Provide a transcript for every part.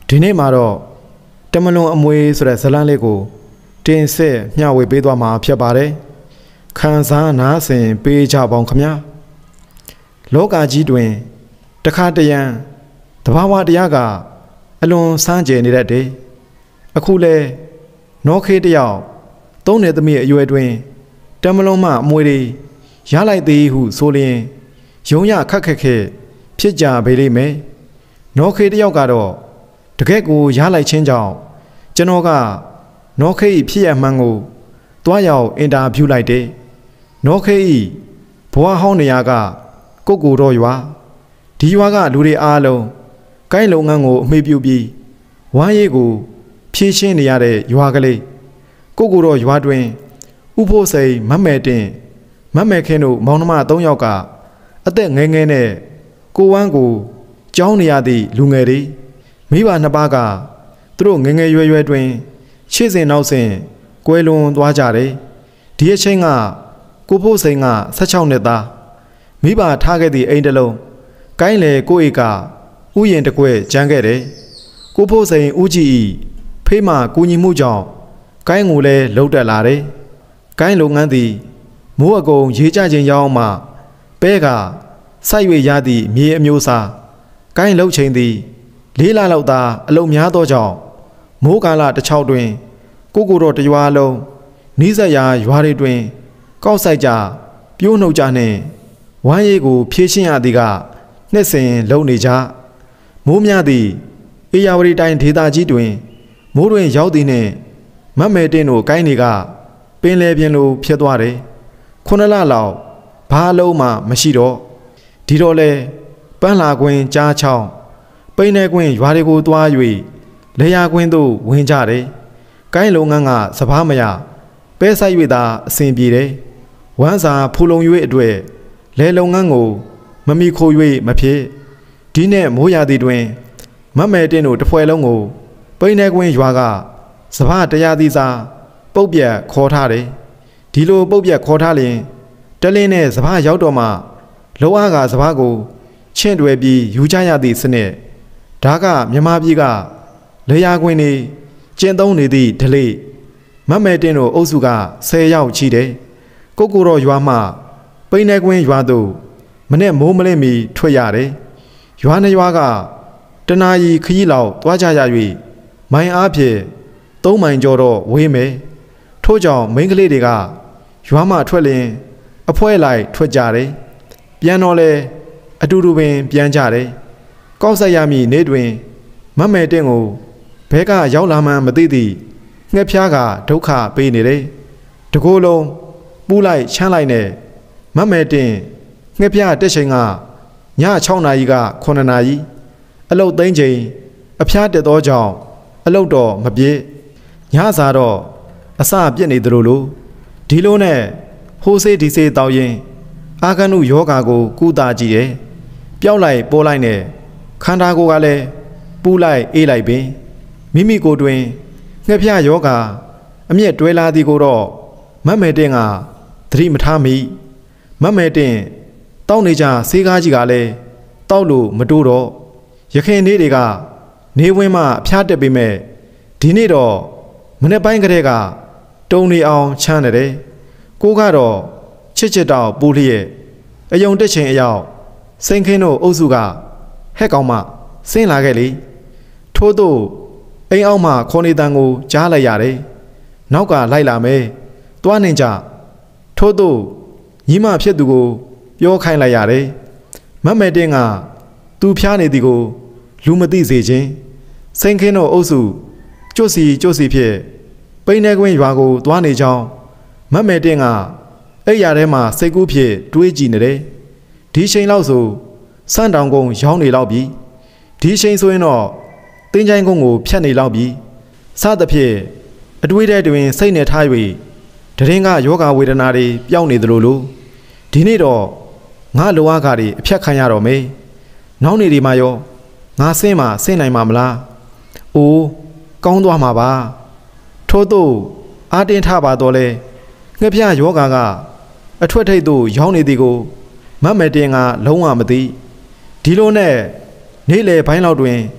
ဒီနေ့မှာတော့တမလွန်အမွေဆိုတဲ့ဇလန်းလေးကိုတင်ဆက်မျှဝေပေးသွားမှာဖြစ်ပါတယ်ခန်းစားနားဆင်ပေးကြပါဦးခင်ဗျာလောကကြီးတွင်တခါတရံတဘာဝတရားကအလွန်စမ်းကြယ်နေတတ်တယ်အခုလဲနောခေတယောက်သုံးနေသမီးအရွယ်တွင်တမလွန်မှအမွေတွေရလိုက်သည်ဟုဆိုလျင်ယုံရခက်ခက်ခဲဖြစ်ကြပေလိမ့်မယ်နောခေတယောက်ကတော့တကယ့်ကိုရလိုက်ခြင်းကြောင့်ကျွန်တော်ကနောခေ၏ဖြစ်ရမှန်းကိုတွားရောက်အင်တာဗျူးလိုက်တယ်နောခေ၏ဘဝဟောင်းနေရာကကိုကိုတော့ရွာဒီရွာကလူတွေအားလုံးကိုင်းလုပ်ငန်းကိုအမိပြုပြီးဝမ်းရည်ကိုဖြည့်ရှင်းနေရတဲ့ရွာကလေးကိုကိုတော့ရွာတွင်ဥဖို့စိန်မတ်မယ်တင်မတ်မယ်ခင်းတို့မောင်နှမ၃ယောက်ကအသက်ငယ်ငယ်နဲ့ကိုဝမ်းကိုကြောင်းနေရသည့်လူငယ်တွေမိဘနှစ်ပါးကသူတို့ငယ်ငယ်ရွယ်ရွယ်တွင်ရှေ့စဉ်နောက်စဉ်ကွဲလွန်သွားကြတယ်ဒီအချိန်ကကိုဖို့စိန်က16နှစ်သားမိဘထားခဲ့သည့်အိမ်တစ်လုံးကိုင်းလေကိုဧကဥယျာဉ်တစ်ကွက်ကျန်းခဲ့တယ်ကိုဖို့စိန်ဦးကြီးဤဖေးမှကူညီမှုကြောင့်ကိုင်းကိုလည်းလှုပ်တက်လာတယ်ကိုင်းလုပ်ငန်းသည်မိုးအကုံရေးကြခြင်းရောက်မှပဲကစိုက်၍ရသည့်မြေအမျိုးအစားကိုင်းလှုပ်ချိန်သည်4 လလောက်သာအလုံများသောကြောင့်မိုးကာလတစ်ချောက်တွင်ကိုကိုတော့တရွာလုံးနီးစပ်ရာရွာတွေတွင်ကောက်ဆိုင်ကြပြိုးနှုတ်ကြနှင့်ဝမ်းရည်ကိုဖြည့်ရှင်းရသည်ကနှစ်စဉ်လုံနေကြမိုးများသည်အေယာဝတီတိုင်းဒေသကြီးတွင်မိုးတွင်ရောက်သည်နှင့်မတ်မယ်တင်တို့ကိုင်းတွေကပင်လယ်ပြင်လိုဖြစ်သွားတယ်9 လလောက်ဘာအလုံးမှမရှိတော့ဒီတော့လဲပန်းလာကွင်းကြားချောင်းပိန်းနေကွင်းရွာတွေကိုတွား၍လေယာကွင်းသို့ဝင်ကြတယ်ကိုင်းလုပ်ငန်းကစပားမရပဲဆိုင်၍သာအစဉ်ပြေတယ်ဝမ်းစာဖူလုံ၍အတွေ့လေလုပ်ငန်းကိုမမီခို၍မဖြစ်ဒီနဲ့မိုးရာသီတွင်မတ်မယ်တင်တို့တစ်ဖွဲ့လုံးကိုပိန်းနေကွင်းရွာကစပားတရားသီးစာပုတ်ပြက်ခေါ်ထားတယ်ဒီလိုပုတ်ပြက်ခေါ်ထားလျင်တလင်းနဲ့စပားရောက်တော့မှလောအားကစပားကိုချင့်တွယ်ပြီးယူကြရသည့်စနစ်ဒါကမြန်မာပြည်ကလေယာကွင်းနေကျင့်သုံးနေသည့်ဓလေ့မတ်မယ်တင်တို့အုပ်စုက10 ယောက်ရှိတယ်ကိုကိုတော့ရွာမှပိန်းနေကွင်းရွာသို့မနေ့မိုးမလင်းမီထွက်ရတယ်ရွာနှစ်ရွာကတနာရီခရီးလောက်သွားကြရ၍မိုင်အားဖြင့်3 မိုင်ကျော်တော့ဝေးမယ်ထို့ကြောင့်မိန်းကလေးတွေကရွာမှထွက်လျင်အဖွဲလိုက်ထွက်ကြတယ်ပြန်တော့လဲအတူတူပင်ပြန်ကြတယ်ကောက်ဆက်ရမည်နေ့တွင်မတ်မယ်တင်ကိုဘဲကရောက်လာမှန်းမသိသည့်ငှက်ဖျားကဒုက္ခပေးနေတယ်တကိုယ်လုံးပူးလိုက်ချမ်းလိုက်နဲ့မတ်မယ်တင်ငှက်ဖျားတက်ချိန်ကည6 နာရီက9 နာရီအလုတ်သိမ်းချိန်အဖျားတက်သောကြောင့်အလုတ်တော့မပြည့်ညစာတော့အစပြစ်နေသလိုလိုဒီလိုနဲ့ဟိုးစေးဒီစေးတောက်ရင်အာဂနုယောဂါကိုကုသကြည့်တယ်ပျောက်လိုက်ပေါ်လိုက်နဲ့ခန္ဓာကိုယ်ကလည်းပူးလိုက်အေးလိုက်ပင်မိမိကိုယ်တွင်ငှက်ဖျားယောဂါအမျက်တွဲလာသည်ကိုတော့မတ်မယ်တင်ကသတိမထားမိမတ်မယ်တင်တောက်နေကြဆေးကားကြီးကလည်းတောက်လို့မတိုးတော့ရခင်နေ့တွေကနေဝင်းမှဖျားတက်ပေမဲ့ဒီနေ့တော့မနေ့ပိုင်းကတည်းကတုံနေအောင်ချမ်းတယ်ကိုကတော့ချစ်တောက်ပူလျက်အယုံတက်ချိန်အရောက်စိန်ခင်းတို့အုပ်စုကဟဲ့ကောင်မဆင်းလာခဲ့လေထို့သို့အိမ်အောက်မှခေါ်နေတန်ကိုကြားလိုက်ရတယ်နောက်ကလိုက်လာမယ်တွားနေကြထို့သို့ညီမဖြစ်သူကိုပြောခိုင်းလိုက်ရတယ်မတ်မယ်တင်ကသူဖျားနေသည်ကိုလူမသိစေခြင်းစိန်ခင်းတို့အုပ်စုကျွတ်စီဖြင့်ပိန်းနေကွင်းရွာကိုတွားနေကြောင်းမတ်မယ်တင်ကအဲ့ရထဲမှာစိတ်ကူးဖြစ်တွေးကြည့်နေတယ်ဒီချိန်လောက်ဆိုစန့်တောင်ကုန်းရောင်းနေလောက်ပြီဒီချိန်ဆိုရင်တော့တင်းချိုင်းကုန်းကိုဖြတ်နေလောက်ပြီစသဖြင့်အတွေးထဲတွင်စိတ်နဲ့ထား၍တရင်ကယောဂဝေဒနာတွေပျောက်နေသလိုလိုဒီနေ့တော့ငါလိုအားကတွေအဖြတ်ခံရတော့မေးနောက်နေဒီမှာရောငါဆင်းနိုင်မှာမလားအိုးကောင်းသွားမှာပါထို့သို့အာတင်ထပါတော့လဲငှက်ဖျားယောဂါကအထွက်ထိပ်သို့ရောင်းနေသည်ကိုမတ်မယ်တင်ကလုံးဝမသိဒီလိုနဲ့နေ့လယ်ပိုင်းလောက်တွင်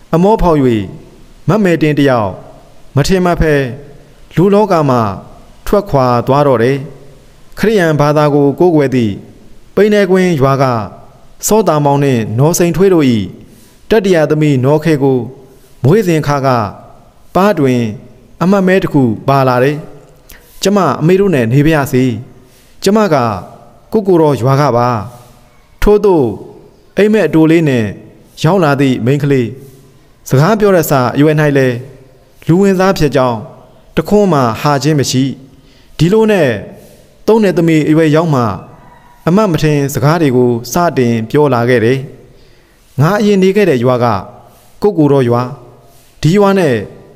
အမောဖောက်၍မမဲတင်တယောက်မထင်မှဖဲလူလောကမှာထွက်ခွာသွားတော့တယ်ခရိယန်ဘာသာကိုကိုးကွယ်သည့်ပိန်းနေကွင်းရွာကစောတာမောင်နှင့်နော်စိန်ထွေးတို့၏တတ္တရာသမီးနော်ခဲကိုမွေးစဉ်ခါကပါးတွင်အမတ်မဲတစ်ခုပါလာတယ်ကျမအမေတို့နဲ့နေပါရစေကျမကကိုကိုတော်ရွာကပါထို့သို့အိမ်မက်အတိုးလေးနဲ့ရောက်လာသည့်မိန်းကလေးစကားပြောတဲ့စာအရွယ်၌လဲလူဝင်စားဖြစ်ကြောင်းတခွန်းမှဟာခြင်းမရှိဒီလိုနဲ့သုံးတဲ့သမီးအရွယ်ရောက်မှအမတ်မထင်စကားတွေကိုစတင်ပြောလာခဲ့တယ်ငါအရင်နေခဲ့တဲ့ရွာကကိုကိုတော်ရွာဒီရွာနဲ့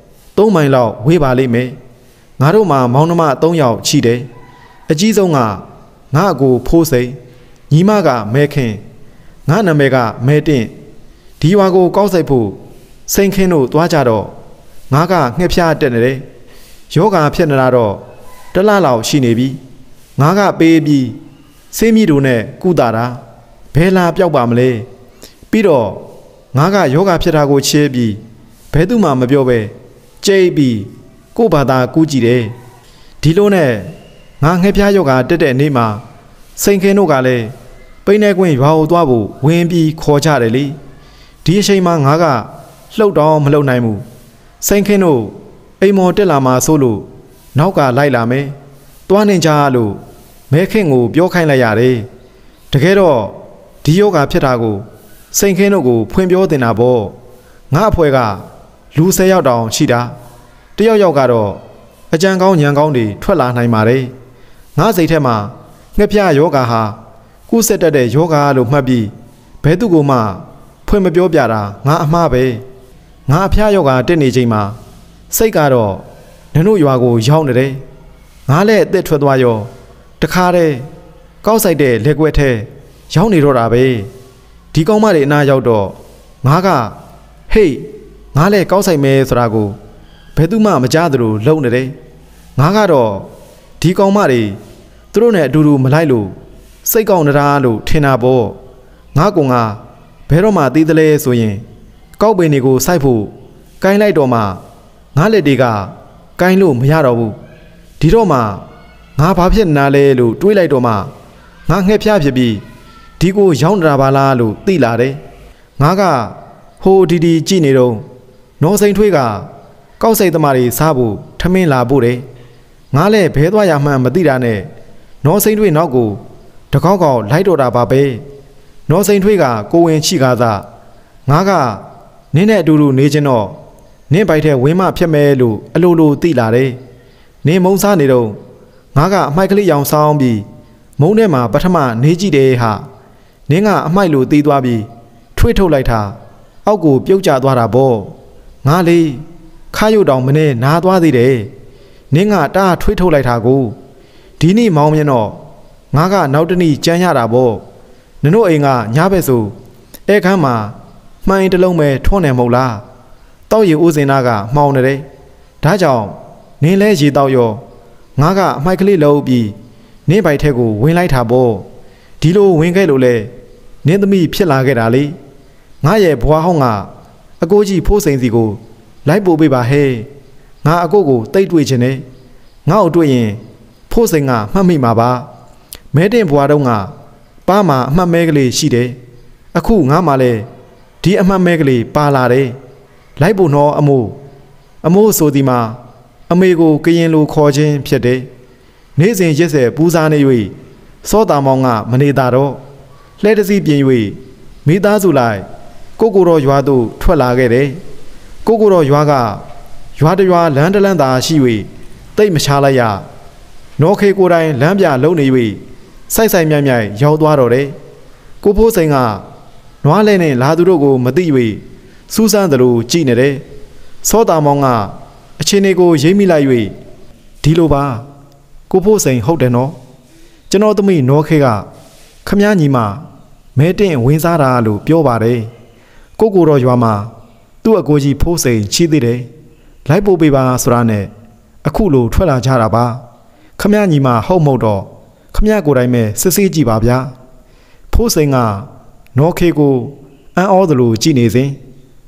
3 မိုင်လောက်ဝေးပါလိမ့်မယ်ငါတို့မှာမောင်နှမ3 ယောက်ရှိတယ်အကြီးဆုံးကငါအကိုဖိုးစိန်ညီမကမဲခင်ငါနာမည်ကမဲတင့်ဒီရွာကိုကောက်ဆိုင်ဖို့စိန်ခင်းတို့သွားကြတော့ငါကငှက်ဖျားတက်နေတယ်ယောဂါဖြစ်နေတာတော့တလလောက်ရှိနေပြီငါကပေးပြီးဆေးမြီတို့နဲ့ကုတာတာဘယ်လာပြောက်ပါမလဲပြီးတော့ငါကယောဂါဖြစ်တာကိုချဲပြီးဘယ်သူမှမပြောပဲကြိတ်ပြီးကို့ဘာသာကူးကြည့်တယ်ဒီလိုနဲ့ငါငှက်ဖျားယောဂါတက်တဲ့နေ့မှာစိန်ခင်းတို့ကလည်းပိန်းနေကွင်းရွာကိုသွားဖို့ဝင်ပြီးခေါ်ကြတယ်လေဒီအချိန်မှာငါကလှုပ်တော့မလှုပ်နိုင်ဘူးစိန်ခင်းတို့အိမ်မော်တက်လာမှဆိုလို့နောက်ကလိုက်လာမယ်တွားနေကြလို့မဲခင်ကိုပြောခိုင်းလိုက်ရတယ်တကယ်တော့ဒီယောဂါဖြစ်တာကိုစိန်ခင်းတို့ကိုဖွင့်ပြောတင်တာပေါ့ငါအဖွဲကလူ10 ယောက်တောင်ရှိတာတယောက်ကတော့အကြံကောင်းညံကောင်းတွေထွက်လာနိုင်ပါတယ်ငါစိတ်ထဲမှာငှက်ဖျားယောဂါဟာကုဆက်တတ်တဲ့ယောဂါလို့မှတ်ပြီးဘဲသူကိုမှဖွင့်မပြောပြတာငါအမှားပဲငါအဖျားယောဂါတက်နေချိန်မှာစိတ်ကတော့နင်တို့ရွာကိုရောက်နေတယ်ငါလည်းအသက်ထွက်သွားရောတခါတည်းကောက်ဆိုင်တဲ့လက်ကွက်ထဲရောက်နေတော့တာပဲဒီကောင်းမတွေအနာရောက်တော့ငါကဟေးငါလည်းကောက်ဆိုင်မယ်ဆိုတာကိုဘယ်သူမှမကြားသလိုလုံနေတယ်ငါကတော့ဒီကောင်းမတွေသူတို့နဲ့အတူတူမလိုက်လို့စိတ်ကောင်းနေတာလို့ထင်တာပေါ့ငါကောင်ကဘယ်တော့မှသိသလဲဆိုရင်ကောက်ပင်တွေကိုစိုက်ဖို့ကိုင်းလိုက်တော့မှငါလက်တွေကကိုင်းလို့မရတော့ဘူးဒီတော့မှငါဘာဖြစ်နေလဲလို့တွေးလိုက်တော့မှငါငှက်ဖျားဖြစ်ပြီးဒီကိုရောက်နေတာပါလားလို့သိလာတယ်ငါကဟိုဒီကြည့်နေတော့နော်စိန်ထွေးကကောက်စိတ်သမားတွေစားဖို့ထမင်းလာဖို့တယ်ငါလည်းဘဲသွားရမှန်းမသိတာနဲ့နော်စိန်ထွေးနောက်ကိုတကောက်ကောက်လိုက်တော့တာပါပဲနော်စိန်ထွေးကကိုဝင်ချိကားသာငါကနင်းနဲ့အတူတူနေချင်းတော့နင်းပိုက်ထဲဝင်းမဖြစ်မယ်လို့အလိုလိုသိလာတယ်နင်းမုံစားနေတော့ငါကအမိုက်ကလေးရောင်ဆောင်ပြီးမုံထဲမှာပထမနေကြည့်တယ်ဟာနင်းကအမိုက်လိုတီးသွားပြီးထွေးထုတ်လိုက်တာအောက်ကိုပြုတ်ကျသွားတာပေါ့ငါလေးခါရုပ်တောင်မနဲ့နားသွားသေးတယ်နင်းကတားထွေးထုတ်လိုက်တာကိုဒီနေ့မောင်းမြင်တော့ငါကနောက်တနေ့ကြမ်းရတာပေါ့နင်တို့အိမ်ကညဘက်ဆိုအဲခန်းမှာမှိုင်းတလုံးပဲထွန်းနေမဟုတ်လားတောက်ရီဦးစင်နာကမှောင်နေတယ်ဒါကြောင့်နင်းလဲရေတောက်ရောငါကအမိုက်ကလေးလှုပ်ပြီးနင်းပိုက်ထက်ကိုဝင်လိုက်တာပေါ့ဒီလိုဝင်ခဲ့လို့လေနင်းသမီးဖြစ်လာခဲ့တာလေငါရဲ့ဘွားဟောင်းကအကိုကြီးဖိုးစိန်စီကိုလိုက်ပို့ပေးပါဟဲ့ငါအကိုကိုတိတ်တွေ့ချင်တယ်ငါ့ကိုတွေ့ရင်ဖိုးစိန်ကမှတ်မိမှာပါမဲတင်ဘွားတုံးကပါမှာအမှတ်မဲကလေးရှိတယ်အခုငါမှလည်းဒီအမှတ်မဲကလေးပါလာတယ်လိုက်ဖို့တော့အမိုးဆိုဒီမှာအမေကိုကရင်လိုခေါ်ခြင်းဖြစ်တယ်နေ့စဉ်ရက်ဆက်ပူဇာနေ၍စောတာမောင်ကမနေတာတော့လှဲတစည်းပြင်၍မိသားစုလိုက်ကိုကိုတော်ရွာသို့ထွက်လာခဲ့တယ်ကိုကိုတော်ရွာကရွာတရွာလမ်းတလန်းသာရှိ၍တိတ်မချလိုက်ရနော်ခေကိုတိုင်းလမ်းပြလုံးနေ၍စိုက်မြိုင်ရောက်သွားတော့တယ်ကိုဖိုးစိန်ကနွားလဲနဲ့လာသူတို့ကိုမသိ၍စူးစမ်းသလိုကြည်နေတယ်စောတာမောင်ကအချင်းတွေကိုရိပ်မိလိုက်၍ဒီလိုပါကိုဖိုးစိန်ဟုတ်တယ်နော်ကျွန်တော်သမီးနော်ခေကခမည်းညီမမဲတင်ဝင်စားတာလို့ပြောပါတယ်ကိုကိုတော်ရွာမှာသူ့အကိုကြီးဖိုးစိန်ချီးသေးတယ်လိုက်ပို့ပေးပါဆိုတာနဲ့အခုလိုထွက်လာကြတာပါခမည်းညီမဟုတ်မဟုတ်တော့ခမည်းကိုယ်တိုင်ပဲစစ်ဆေးကြည့်ပါဗျာဖိုးစိန်ကနော်ခေကိုအံ့ဩသလိုကြည်နေစဉ်ဟ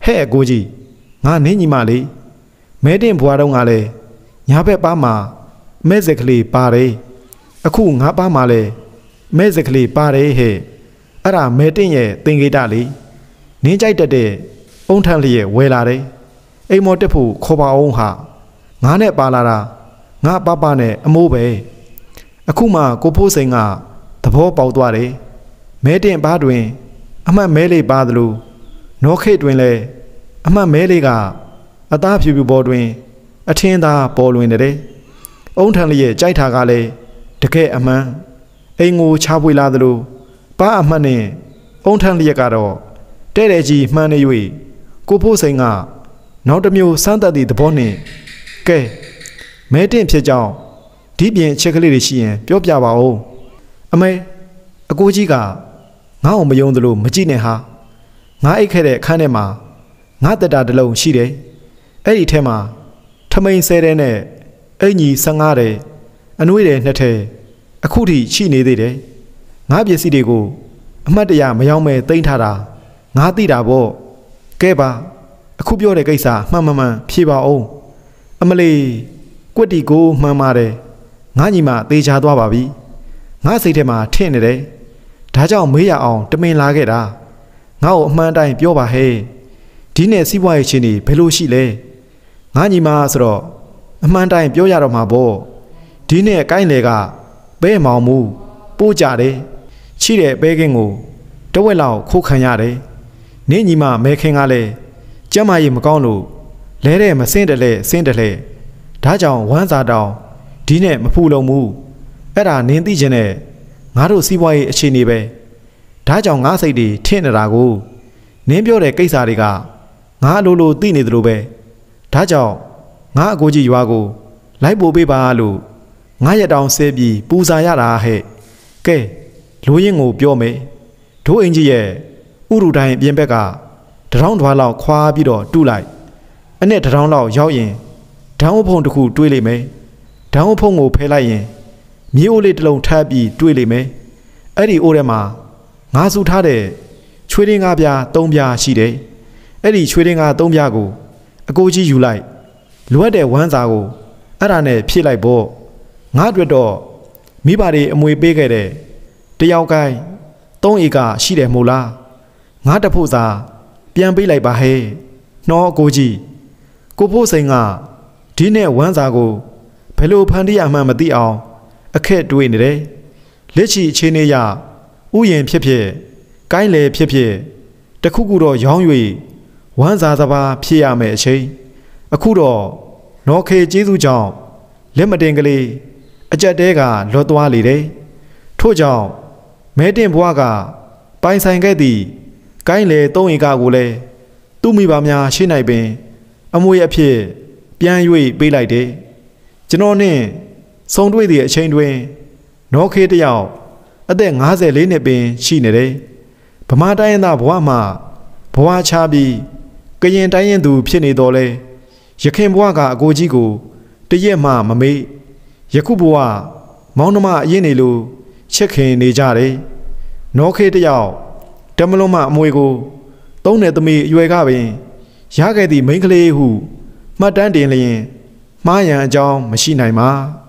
ဟဲ့အကိုကြီးငါနင်းညီမလေးမဲတင်ဘွားတော့ငါလဲညာဘက်ပါမှာမဲစက်ကလေးပါတယ်အခုငါပါမှာလဲမဲစက်ကလေးပါတယ်ဟဲ့အဲ့ဒါမဲတင်ရဲ့သင်္ကေတလေးနင်းကြိုက်တတ်တဲ့အုံထန့်လျက်ဝဲလာတယ်အိမ်မော်တက်ဖို့ခေါ်ပါအောင်ဟာငါနဲ့ပါလာတာငါပနဲ့အမိုးပဲအခုမှကိုဖိုးစိန်ကသဘောပေါက်သွားတယ်မဲတင်ဘာတွင်အမှတ်မဲလေးပါသလိုနောခေတွင်လဲအမှတ်မဲလေးကအသားဖြူဖြူပေါ်တွင်အထင်းသားပေါ်လွင်တဲ့အုံထန်လျက်ကြိုက်တာကလည်းတကယ်အမှန်အိမ်ကိုချပွေလာသလိုပါအမှတ်နဲ့အုံထန်လျက်ကတော့တဲ့တဲ့ကြီးမှန်းနေ၍ကိုဖိုးစိန်ကနောက်တစ်မျိုးစမ်းသပ်သည့်သဘောနှင့်ကဲမဲတင်ဖြစ်ကြောင်းဒီပြင်ချက်ကလေးတွေရှိရင်ပြောပြပါဦးအမေအကိုကြီးကငါ့ကိုမယုံသလိုမကြည့်နဲ့ဟာငါအိတ်ခဲ့တဲ့အခန်းထဲမှာငါတက်တာတစ်လုံးရှိတယ်အဲ့ဒီထဲမှာထမိန်ဆဲတဲ့နဲ့အင်ကြီး15တဲ့ အနွေးတယ်နှစ်ထဲအခုထိရှိနေသေးတယ်ငါပစ္စည်းတွေကိုအမှတ်တရမယောင်းမဲ့တိမ့်ထားတာငါသိတာပေါ့ကဲပါအခုပြောတဲ့ကိစ္စမှန်မှန်ဖြေပါအောင်အမလီကွက်တီကိုမှန်ပါတယ်ငါညီမသေချာသွားပါပြီငါစိတ်ထဲမှာထင်နေတယ်ဒါကြောင့်မေးရအောင်တမင်လာခဲ့တာငါ့ကိုအမှန်တိုင်းပြောပါဟဲ့ဒီနဲ့စီးပွားရေးချင်းနေဘယ်လိုရှိလဲငါညီမဆိုတော့အမှန်တိုင်းပြောရတော့မှာပေါ့ဒီနဲ့ကိုင်းလေကပဲမောင်မှုပိုးကြတယ်ချိတဲ့ပဲကင်းကိုတဝက်လောက်ခိုးခံရတယ်နင်းညီမမဲခင်းကလည်းကျမကြီးမကောင်းလို့လဲတဲ့မစင်းတလဲစင်းတလဲဒါကြောင့်ဝမ်းစာတောင်ဒီနဲ့မဖူလုံမှုအဲ့ဒါနင်းသိချင်တဲ့ငါတို့စီးပွားရေးအခြေအနေပဲဒါကြောင့်ငါစိတ်တွေထင်နေတာကိုနင်းပြောတဲ့ကိစ္စတွေကငါလိုသိနေသလိုပဲဒါကြောင့်ငါအကိုကြီးရွာကိုလိုက်ပို့ပေးပါလို့ငါရတောင်ဆဲပြီးပူဇာရတာဟဲ့ကဲလူရင်းကိုပြောမယ်ဒိုးအင်ကြီးရဲ့ဥရုတိုင်းပြင်ဘက်ကတထောင်ထွားလောက်ခွာပြီးတော့တူးလိုက်အနဲ့တထောင်လောက်ရောက်ရင်ဓာတ်အုပ်ဖုံတစ်ခုတွေးလိုက်မယ်ဓာတ်အုပ်ဖုံကိုဖယ်လိုက်ရင်မြေအိုးလေးတစ်လုံးထပ်ပြီးတွေးလိုက်မယ်အဲ့ဒီအိုးထဲမှာငါစုထားတဲ့ချွေးရင်းငါးပြား3ပြားရှိတယ်အဲ့ဒီချွေးရင်းငါး3ပြားကိုအကိုကြီးယူလိုက်လိုအပ်တဲ့ဝမ်းစာကိုအဲ့ဒါနဲ့ဖြည့်လိုက်ဖို့ငါအတွက်တော့မိဘတွေအမွေပေးခဲ့တဲ့တယောက်ကိုင်း3ဧကရှိတယ်မို့လားငါတဖို့စာပြန်ပေးလိုက်ပါဟဲ့နှောအကိုကြီးကိုဖို့စိန်ကဒီနဲ့ဝမ်းစာကိုဘယ်လိုဖန်တီးရမှန်းမသိအောင်အခက်တွေးနေတယ်လက်ချီအခြေအနေရဥယျင်ဖြစ်ဖြစ်ကိုင်းလေဖြစ်ဖြစ်တခုခုတော့ရောင်း၍ဝမ်းစာစပါးဖြစ်ရမယ်အချိန်အခုတော့နော်ခေကျေးဇူးကြောင့်လက်မတင်ကလေးအကြက်တဲကလွတ်သွားလေတယ်ထို့ကြောင့်မဲတင်ဘွားကပိုင်ဆိုင်ခဲ့သည့်ကိုင်းလေ3ဧကကိုလည်းသူ့မိဘများရှင်းနိုင်ပင်အမွေအဖြစ်ပြန်၍ပေးလိုက်တယ်ကျွန်တော်နဲ့ဆုံတွေ့သည့်အချိန်တွင်နော်ခေတယောက်အသက်54နှစ်ပင်ရှိနေတယ်ဗမာတိုင်းရင်းသားဘွားမှဘွားချပြီးကရင်တိုင်းရင်းသူဖြစ်နေတော်လဲရခင်ဘွားကအကိုကြီးကိုတရက်မှမမေ့ယခုဘွားမောင်နှမအရင်နေလို့ချက်ခင်နေကြတယ်နော်ခေတယောက်တမလုံးမအမွေကိုသုံးတဲ့သမီးအရွယ်ကပင်ရခဲ့သည့်မိန်းကလေးဟုမှတ်တမ်းတင်လျင်မှားရန်အကြောင်းမရှိနိုင်ပါ